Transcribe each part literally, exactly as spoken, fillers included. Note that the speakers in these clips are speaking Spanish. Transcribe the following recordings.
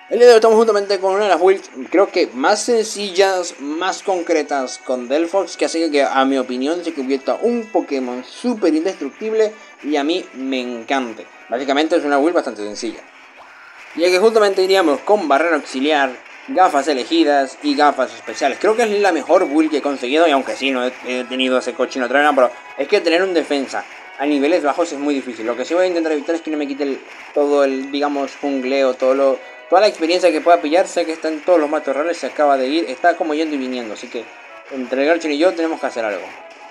El día de hoy estamos juntamente con una de las builds, creo que más sencillas, más concretas con Delphox, que hace que a mi opinión se convierta un Pokémon súper indestructible y a mí me encante. Básicamente es una build bastante sencilla. Ya que justamente iríamos con barrera auxiliar, gafas elegidas y gafas especiales. Creo que es la mejor build que he conseguido, y aunque sí, no he, he tenido ese cochino trainer, pero es que tener un defensa a niveles bajos es muy difícil. Lo que sí voy a intentar evitar es que no me quite el, todo el, digamos, jungleo, todo lo, toda la experiencia que pueda pillar. Sé que está en todos los matorrales, se acaba de ir, está como yendo y viniendo, así que entre Garchomp y yo tenemos que hacer algo.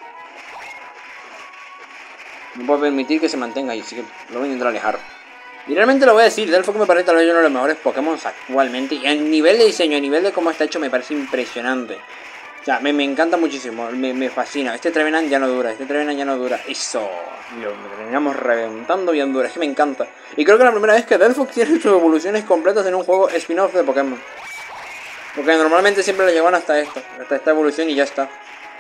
No puedo permitir que se mantenga ahí, así que lo voy a intentar alejar. Y realmente lo voy a decir, Delphox me parece tal vez uno de los mejores Pokémon actualmente. Y a nivel de diseño, a nivel de cómo está hecho, me parece impresionante. O sea, me, me encanta muchísimo, me, me fascina. Este Trevenant ya no dura, este Trevenant ya no dura. Eso, lo terminamos reventando bien duro, es que me encanta. Y creo que es la primera vez que Delphox tiene sus evoluciones completas en un juego spin-off de Pokémon. Porque normalmente siempre le llevan hasta esto, hasta esta evolución y ya está.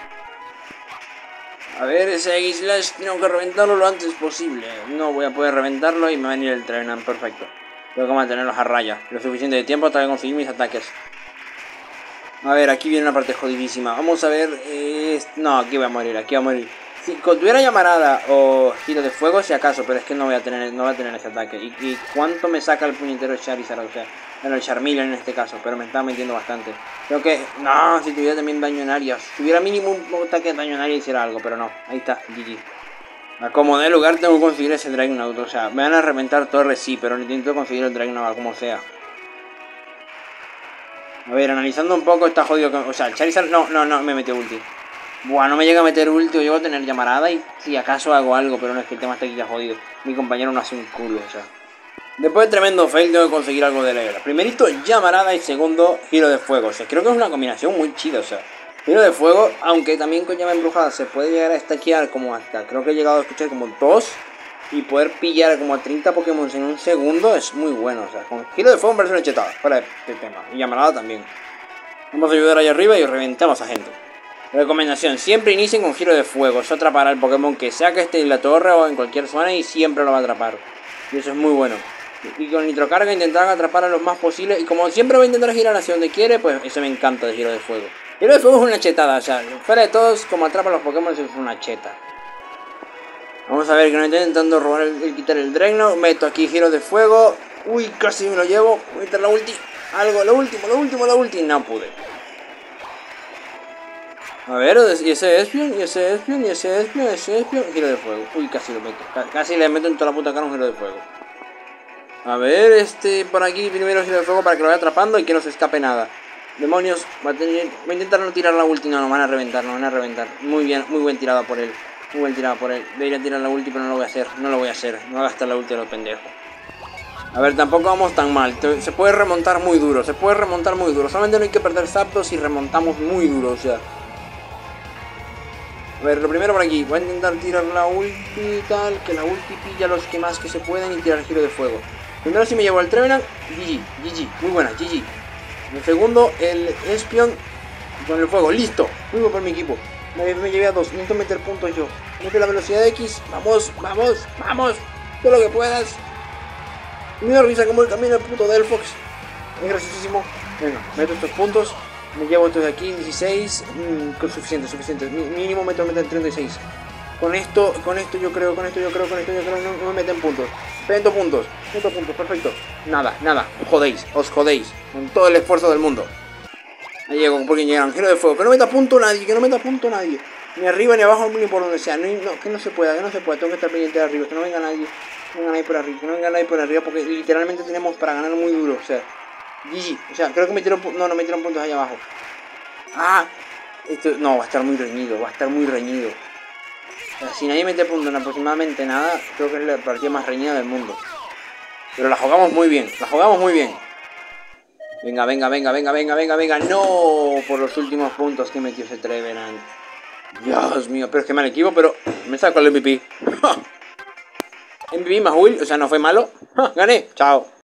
A ver, ese X-Slash tengo que reventarlo lo antes posible. No voy a poder reventarlo y me va a venir el Trevenant, perfecto. Tengo que mantenerlos a raya lo suficiente de tiempo hasta que conseguir mis ataques. A ver, aquí viene una parte jodidísima. Vamos a ver... Eh, no, aquí voy a morir, aquí voy a morir. Si tuviera llamarada o giro de fuego, si acaso, pero es que no voy a tener, no voy a tener ese ataque. ¿Y, y cuánto me saca el puñetero Charizard? O sea, bueno, el Charmeleon en este caso, pero me está metiendo bastante. Creo que... No, si tuviera también daño en área. Si tuviera mínimo un ataque de daño en área hiciera algo, pero no. Ahí está, G G. A como de lugar tengo que conseguir ese Dragonaut. O sea, me van a reventar torres, sí, pero intento conseguir el Dragonaut como sea. A ver, analizando un poco está jodido. O sea, el Charizard... No, no, no, me metió ulti. Buah, no me llega a meter ulti o llego a tener llamarada y si acaso hago algo, pero no es que el tema está aquí ya jodido. Mi compañero no hace un culo, o sea. Después de tremendo fail tengo que conseguir algo de level. Primerito, llamarada y segundo, giro de fuego. O sea, creo que es una combinación muy chida, o sea. Giro de fuego, aunque también con llama embrujada se puede llegar a stackear como hasta... Creo que he llegado a escuchar como dos. Y poder pillar como a treinta Pokémon en un segundo es muy bueno, o sea. Con giro de fuego me parece una chetada, fuera de tema. Y llamarada también. Vamos a ayudar ahí arriba y reventamos a gente. Recomendación, siempre inicien con giro de fuego. Eso atrapará al Pokémon que sea que esté en la torre o en cualquier zona y siempre lo va a atrapar. Y eso es muy bueno. Y con nitrocarga intentar atrapar a los más posibles. Y como siempre voy a intentar girar hacia donde quiere, pues eso me encanta de giro de fuego. Giro de fuego es una chetada, o sea, fuera de todos, como atrapa a los Pokémon es una cheta. Vamos a ver que no estoy intentando robar el, el quitar el Dragonaut. Meto aquí giro de fuego. Uy, casi me lo llevo. Voy a meter la ulti. Algo, lo último, lo último, la ulti. No pude. A ver, y ese Espion, y ese Espion, y ese Espion, y ese Espion, giro de fuego. Uy, casi lo meto. Casi le meto en toda la puta cara un giro de fuego. A ver, este, por aquí primero giro de fuego para que lo vaya atrapando y que no se escape nada. Demonios, va a, tener, voy a intentar no tirar la ulti, no, no van a reventar, no van a reventar. Muy bien, muy buen tirado por él. Muy buen tirado por él. Debería tirar la ulti, pero no lo voy a hacer, no lo voy a hacer. No voy a gastar la ulti a los pendejos. A ver, tampoco vamos tan mal. Se puede remontar muy duro, se puede remontar muy duro. Solamente no hay que perder Zapdos y remontamos muy duro, o sea. A ver, lo primero por aquí, voy a intentar tirar la ulti y tal, que la ulti pilla los que más que se pueden y tirar giro de fuego. Primero si me llevo el Trevenant, G G, G G, muy buena, G G. El segundo, el Espion con el fuego, listo, muy bueno por mi equipo. Me, me llevé a dos, necesito meter puntos yo. Mete la velocidad de X, vamos, vamos, vamos, todo lo que puedas. Me da risa como el camino el puto Delphox, es graciosísimo. Venga, meto estos puntos. Me llevo entonces aquí dieciséis, mmm, suficiente, suficiente, mínimo meto meter treinta y seis. Con esto, con esto yo creo, con esto yo creo, con esto yo creo, no, no me meten puntos. Meto puntos, meto puntos, perfecto. Nada, nada, os jodéis, os jodéis, con todo el esfuerzo del mundo. Ahí llego, porque llegan, giro de fuego, que no meta punto nadie, que no meta punto nadie. Ni arriba ni abajo, ni por donde sea, no, no, que no se pueda, que no se pueda, tengo que estar pendiente de arriba, que no venga nadie, que no venga nadie por arriba, que no venga nadie por arriba, porque literalmente tenemos para ganar muy duro, o sea. G G, o sea, creo que me tiró, no, no me tiraron puntos allá abajo. Ah, esto, no, va a estar muy reñido, va a estar muy reñido. O sea, si nadie mete puntos en aproximadamente nada, creo que es la partida más reñida del mundo. Pero la jugamos muy bien, la jugamos muy bien. Venga, venga, venga, venga, venga, venga, venga. No, por los últimos puntos que metió ese Trevenant. Dios mío, pero es que mal equipo, pero me saco el M V P. M V P más Will, o sea, no fue malo. Gané, chao.